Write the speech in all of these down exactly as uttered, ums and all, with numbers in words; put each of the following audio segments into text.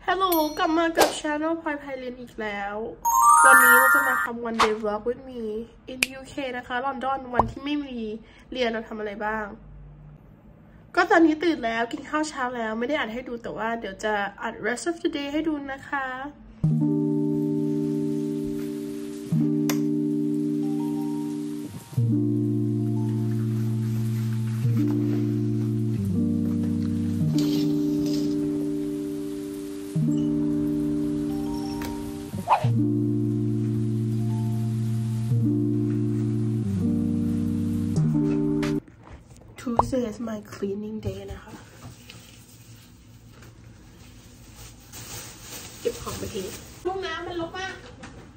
ฮัลโหลกลับมากับ Channel พลอยไพลินอีกแล้ววันนี้เราจะมาทำ one day vlog with me in ยู เค นะคะลอนดอนวันที่ไม่มีเรียนเราทำอะไรบ้างก็ตอนนี้ตื่นแล้วกินข้าวเช้าแล้วไม่ได้อัดให้ดูแต่ว่าเดี๋ยวจะอัด rest of the day ให้ดูนะคะ Tuesday is my cleaning day นะคะเก็บของไปทิ้งห้องน้ำมันรกมาก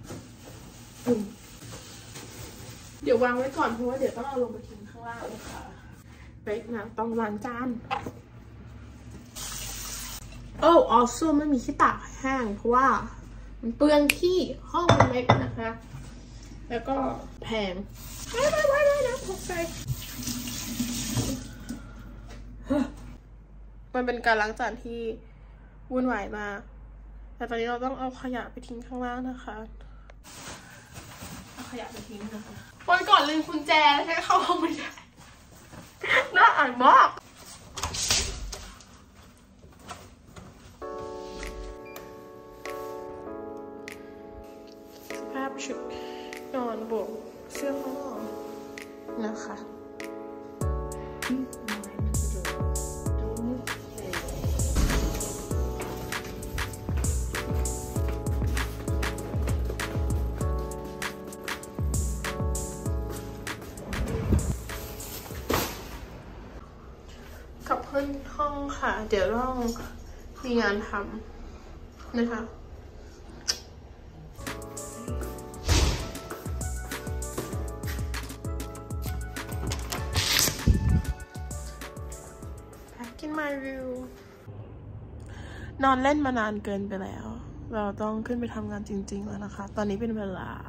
เดี๋ยววางไว้ก่อนเพราะว่าเดี๋ยวต้องเอาลงไปทิ้งข้างล่างนะคะไปนะต้องล้างจานโอ้ also ไม่มีที่ตากแห้งเพราะว่ามันเปลืองที่ห้องมันเล็กนะคะแล้วก็แพงไว้ไว้ไว้ไว้นะพกไปมันเป็นการล้างจานที่วุ่นวายมากแต่ตอนนี้เราต้องเอาขยะไปทิ้งข้างล่างนะคะเอาขยะไปทิ้งนะคะวันก่อนลืมกุญแจแล้วแค่เข้าห้องไม่ได้น่าอ่านมากสภาพชุดนอนบวกเสื้อข้างนอกนะคะกับเพื่อนห้องค่ะเดี๋ยวต้องมีงานทำนะคะBack in my room นอนเล่นมานานเกินไปแล้วเราต้องขึ้นไปทำงานจริงๆแล้วนะคะตอนนี้เป็นเวลา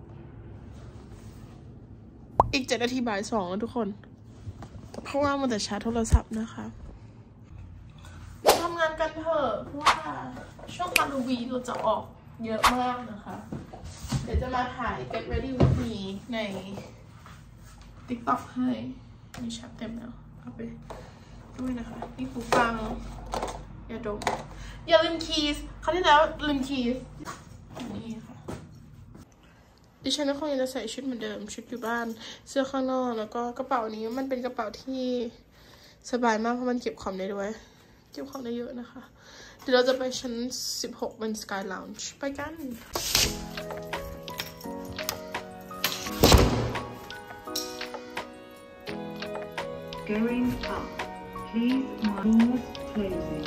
อีกเจ็ดนาทีบ่ายสองแล้วทุกคนเพราะว่ามันแต่ชาร์จโทรศัพท์นะคะทำงานกันเถอะเพราะว่าช่วงฮาโลวีนเราจะออกเยอะมากนะคะเดี๋ยวจะมาถ่าย Get Ready with Me ใน TikTok ให้มีแชทเต็มแล้วเอาไปด้วยนะคะนี่หูฟังอย่าดมอย่าลืมคีย์คราวที่แล้วลืมคีย์นี่ค่ะดิฉันก็คงจะใส่ชุดเหมือนเดิมชุดอยู่บ้านเสื้อข้างนอกแล้วก็กระเป๋านี้มันเป็นกระเป๋าที่สบายมากเพราะมันเก็บของได้ด้วยเก็บของได้เยอะนะคะเดี๋ยวเราจะไปชั้นสิบหกเป็น Sky Lounge ไปกัน Going up please doors closing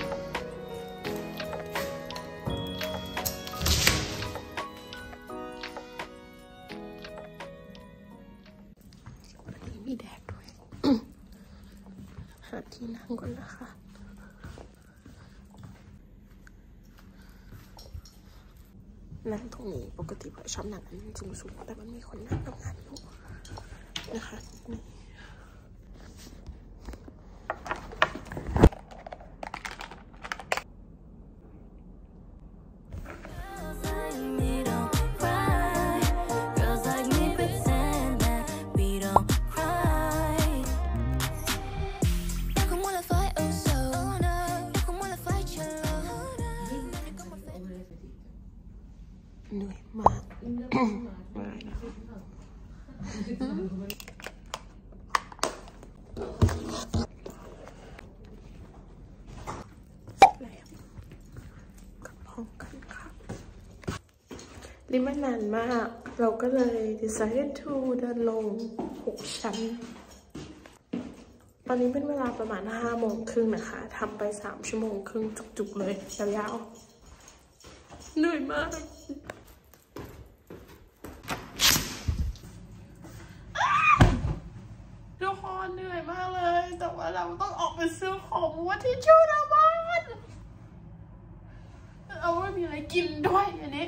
มีแดดด้วย หาที่นั่งก่อนนะคะนั่งตรงนี้ปกติผมชอบนั่งสูงๆแต่มันมีคนนั่งทำงานอยู่นะคะนี่เหนื่อยมากไม่นะแล้วกลับห้องกันค่ะลิฟต์มันนานมากเราก็เลย decided to เดินลงหกชั้นตอนนี้เป็นเวลาประมาณห้าโมงครึ่งนะคะทำไปสามชั่วโมงครึ่งจุกๆเลยยาวๆเหนื่อยมากทุกคนเหนื่อยมากเลยแต่ว่าเราต้องออกไปซื้อของว่าที่ชูนาบ้านเอาไว้มีอะไรกินด้วยอันนี้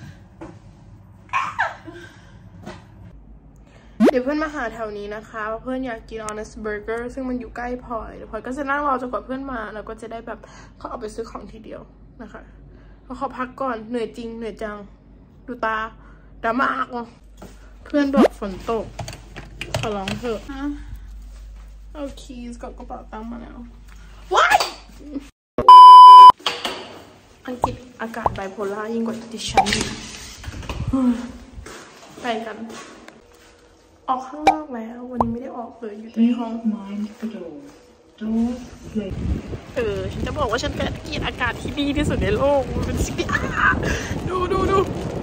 เดี๋ยวเพื่อนมาหาแถวนี้นะคะเพื่อนอยากกิน honest burger ซึ่งมันอยู่ใกล้พลอยเดี๋ยวพลอยก็จะนั่งรอจนกว่าเพื่อนมาแล้วก็จะได้แบบเขาเอาไปซื้อของทีเดียวนะคะเพราะเขาพักก่อนเหนื่อยจริงเหนื่อยจังดูตาดำมากอ่ะเพื่อนบอกฝนตกขอร้องเถอะเอาคีย์กับกระเป๋าตังค์มาแล้วว้ายอังกฤษอากาศไบโพล่ายิ่งกว่าดิฉันอีกไปกันออกข้างนอกแล้ววันนี้ไม่ได้ออกเลยอยู่ในห้องเออฉันจะบอกว่าฉันเป็นเกลียดอากาศที่ดีที่สุดในโลกเป็นสิ่งที่ดูดูดู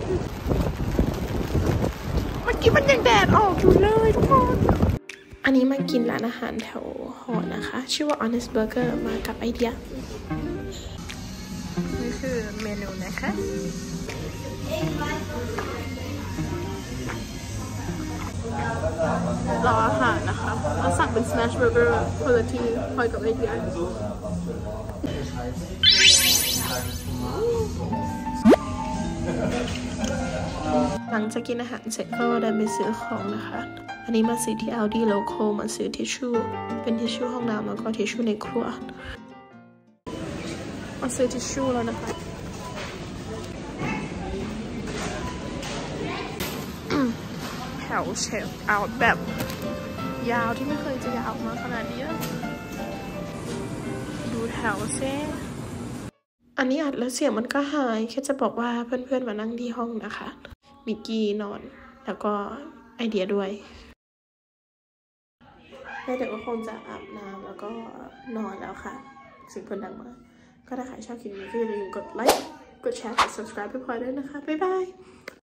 เมื่อกี้มันยังแดดออกอยู่เลยทุกคนอันนี้มากินร้านอาหารแถวหอนะคะชื่อว่า Honest Burger มากับไอเดียนี่คือเมนูนะคะรออาหารนะคะเราสั่งเป็น smash burger คนละที่พอยกับไอเดียหลังจากกินอาหารเสร็จก็เดินไปซื้อของนะคะอันนี้มาซื้อที่ Aldi Local มาซื้อทิชชู่เป็นทิชชู่ห้องน้ำแล้วก็ทิชชู่ในครัวมาซื้อทิชชู่แล้วนะคะแถวเชฟเอาแบบยาวที่ไม่เคยจะยาวมาขนาดนี้ดูแถวเซ่อันนี้อัดแล้วเสียงมันก็หายแค่จะบอกว่าเพื่อนๆมานั่งที่ห้องนะคะมิกกี้นอนแล้วก็ไอเดียด้วยแล้วเดี๋ยวก็คงจะอาบน้ำแล้วก็นอนแล้วค่ะเสียงคนดังมากก็ถ้าใครชอบคลิปนี้ก็อย่าลืมกดไลค์กดแชร์กด subscribe ให้พลอยด้วยนะคะบ๊ายบาย